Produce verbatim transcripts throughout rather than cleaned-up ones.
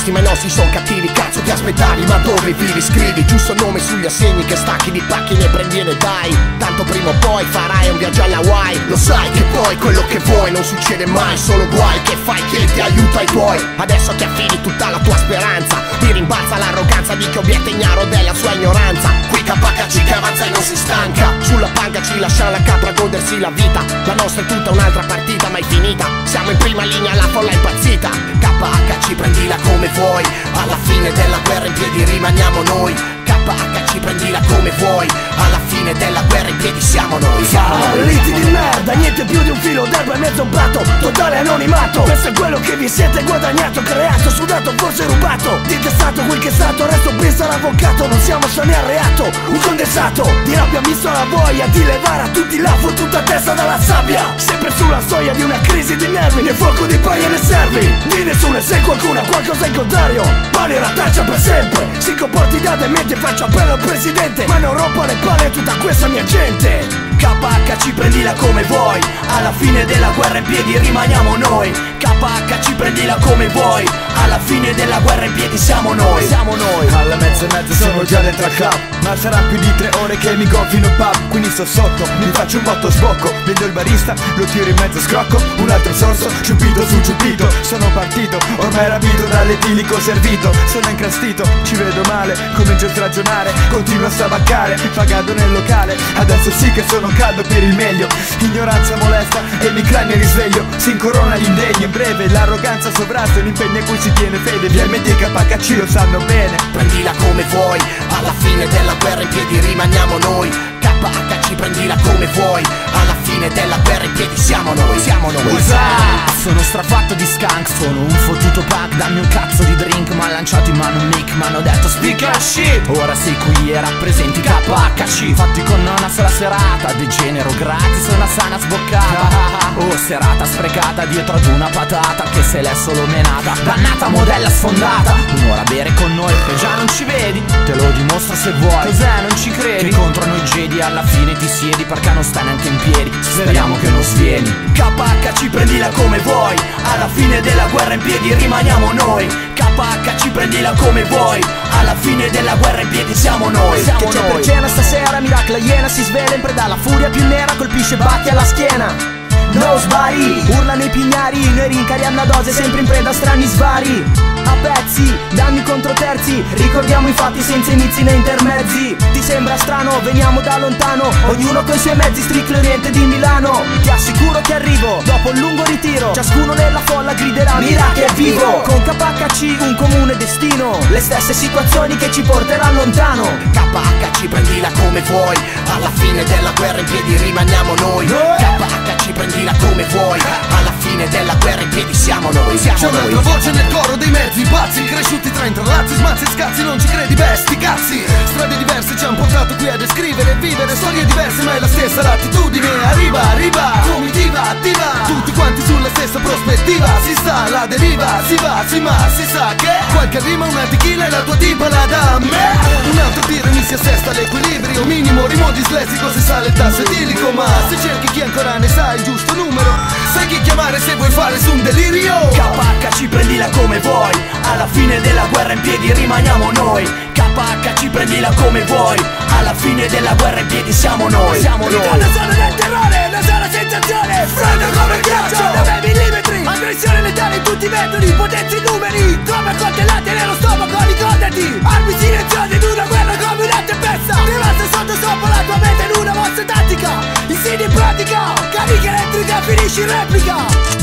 onesti ma i nostri sono cattivi. Cazzo ti aspettavi, ma dove vivi? Scrivi giusto nome sugli assegni, che stacchi di pacchi ne prendi e ne dai. Tanto prima o poi farai un viaggio alla Hawaii. Lo sai che poi quello che vuoi non succede mai, solo guai. Che fai che ti aiuta i tuoi. Adesso ti affidi tutta la tua speranza, ti rimbalza l'arroganza di chi obietta ignaro della sua ignoranza. Qui K H C che avanza e non si stanca, sulla panca ci lascia la capra a godersi la vita. La nostra è tutta un'altra partita mai finita, siamo in prima linea, la folla è impazzita. K H C prendila come vuoi, alla fine della guerra in piedi rimaniamo noi. K H C prendila come vuoi, alla fine della guerra in piedi siamo noi. Siamo noi. Liti di merda, niente più di un filo d'erba e mezzo un prato, totale anonimato. Questo è quello che vi siete guadagnato, creato, sudato, forse rubato. Dite è stato quel che è stato, resto pensa l'avvocato. Non siamo sani al reato, un condensato di rabbia misto alla voglia di levare a tutti la fottuta testa dalla sabbia. Sempre sulla soglia di una crisi di nervi, nel fuoco di paglia ne servi. Di nessuno e se qualcuno ha qualcosa in contrario, pali la taccia per sempre. Si comporti da demente, faccio appello al presidente, ma non rompa le palle a tutta questa mia gente. K H C prendila come vuoi, alla fine della guerra in piedi rimaniamo noi. K H C prendila come vuoi, alla fine della guerra in piedi siamo noi. Siamo noi. Alla mezza e mezza sono già dentro al club, ma sarà più di tre ore che mi gonfio in un pub. Quindi sto sotto, mi faccio un botto sbocco, vedo il barista, lo tiro in mezzo scrocco. Un altro sorso, ciupito su ciupito. Sono partito, ormai rapito dall'etilico servito. Sono incrastito, ci vedo male, comincio a ragionare. Continuo a stabacare, pagato nel locale. Adesso sì che sono caldo per il meglio. Ignoranza molesta e mi cranio risveglio. Si incorona l'indegno in breve, l'arroganza sovrasta un impegno a cui si tiene fede. Via M D K H C lo sanno bene. Prendila come vuoi, alla fine della guerra in piedi rimaniamo noi. K H C prendila come vuoi, alla fine della guerra in piedi siamo noi. Siamo noi. Sono strafatto di skunk, sono un fottuto punk. Dammi un cazzo di drink, m'ha lanciato in mano un mic, m'hanno detto speak your shit. Ora sei qui e rappresenti K H C, fatti con una sola serata, degenero gratis e una sana sboccata. Oh, serata sprecata dietro ad una patata che se l'è solo menata. Dannata modella sfondata, un'ora a bere con noi che già non ci vedi. Te lo dimostro se vuoi, cos'è non ci credi? Che contro noi Jedi alla fine ti siedi perché non stai neanche in piedi. Speriamo che non svieni. K H C prendila come vuoi, alla fine della guerra in piedi rimaniamo noi. K H C prendila come vuoi, alla fine della guerra in piedi siamo noi. Siamo che c'è noi. per cena stasera, Miracle iena si svela in preda alla furia più nera, colpisce batti alla schiena. No sbari, urlano i pignari, noi rincariamo la dose sempre in preda a strani svari. A pezzi, danni contro terzi, ricordiamo i fatti senza inizi né intermezzi. Ti sembra strano, veniamo da lontano, ognuno coi suoi mezzi, Strictly Oriente di Milano. Ti assicuro che arrivo, dopo un lungo ritiro, ciascuno nella folla griderà Miracle è vivo. Con K H C un comune destino, le stesse situazioni che ci porteranno lontano. K H C prendila come vuoi, alla fine della guerra in piedi rimaniamo noi. K H C prendila come vuoi, alla fine della guerra in piedi siamo noi. Siamo C'è noi. un'altra voce nel coro dei mezzi pazzi, cresciuti tra intrallazzi, smazzi e scazzi, non ci credi, besti cazzi. Strade diverse ci hanno portato qui a descrivere e vivere storie diverse, ma è la stessa l'attitudine. Arriva, arriva, comitiva, attiva, tutti quanti sulla stessa prospettiva. Si sta alla deriva, si va, si ma, si sa che qualche rima, una tequila e la tua tipa la dà a me. Un altro tiro mi si assesta l'equilibrio minimo, rimo dislessico se sale il tasso etilico. Ma se cerchi chi ancora ne sa il giusto numero, sai chi chiamare se vuoi fare su un delirio. K H C prendila come vuoi, alla fine della guerra in piedi rimaniamo noi. K H C prendila come vuoi, alla fine della guerra in piedi siamo noi. Siamo noi. Una zona del terrore, una sola sensazione, freddo come il ghiaccio, nove millimetri, aggressione letale in tutti i metodi, potenza in numeri, come coltellate nello stomaco, ricordati. Armi silenziose in una guerra come una tempesta, devasta sotto sopra la tua mente in una mossa tattica, insidia in pratica, carica elettrica, finisci in replica.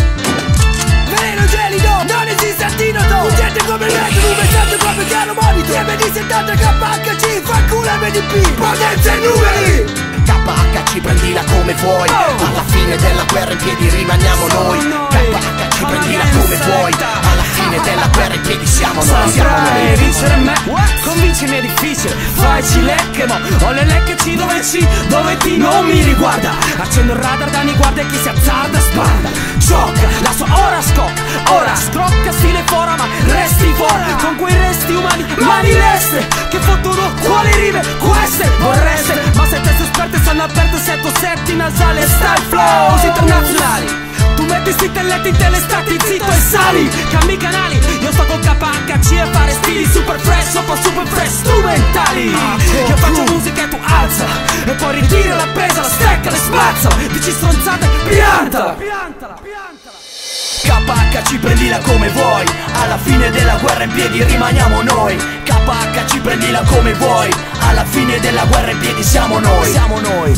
Veleno gelido, non esiste antidoto, urgente come il metodo, un messaggio come chiaro monito. M D settanta K H C, fa culo M D P, potenza in numeri. K H C prendila come vuoi, alla fine della guerra in piedi rimaniamo noi. K H C prendila come vuoi, alla fine della guerra in piedi siamo noi. Siamo noi. Vincere me, convincimi è difficile, facci lecche mo, ho le lecche C dove C, dove T non mi riguarda. Accendo il radar da mi guarda e chi si azzarda sbanda. Gioca, la sua ora scocca, ora scrocca stile fora ma resti fuori. Con quei resti umani, mani leste, che fottuno quali rime, queste vorreste. Ma se teste esperte stanno aperte, setto setti nasale, style flows internazionali. Tu metti Prendi sti telletti in telestati, zitto e sali. Cambi canali, io sto col K H C e fare stili super fresh, sopra super fresh strumentali. Io faccio musica e tu alza, e poi ritira la presa, la stecca, le spazza. Dici stronzate, piantala, piantala, piantala. K H C prendila come vuoi, alla fine della guerra in piedi rimaniamo noi. K H C prendila come vuoi, alla fine della guerra in piedi siamo noi. Siamo noi.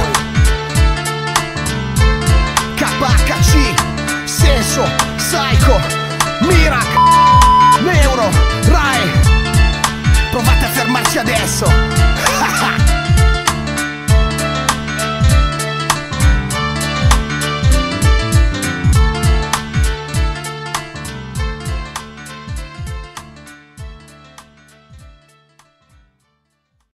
K H C, Senso, Psycho, Mirac, Neuro, Rai. Provate a fermarci adesso.